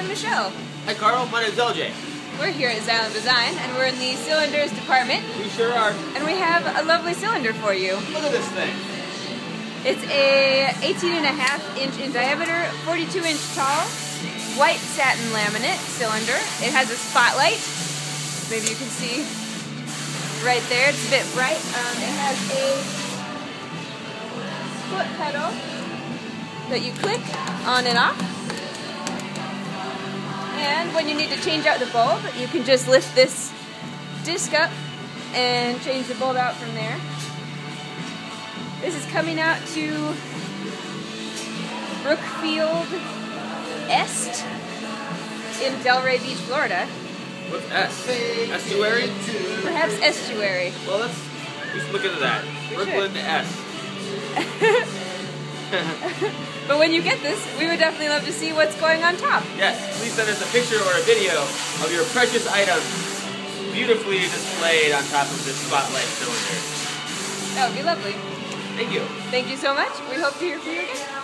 I'm Michelle. Hi Carl, my name's LJ. We're here at Xylem Design, and we're in the cylinders department. We sure are. And we have a lovely cylinder for you. Look at this thing. It's a 18.5 inch in diameter, 42 inch tall, white satin laminate cylinder. It has a spotlight. Maybe you can see right there. It's a bit bright. It has a foot pedal that you click on and off. And when you need to change out the bulb, you can just lift this disc up and change the bulb out from there. This is coming out to Brookfield Est in Delray Beach, Florida. What's S? Estuary? Perhaps estuary. Well, we should look into that. Brooklyn S. But when you get this, we would definitely love to see what's going on top. Yes, please send us a picture or a video of your precious items beautifully displayed on top of this spotlight cylinder. That would be lovely. Thank you. Thank you so much. We hope to hear from you again.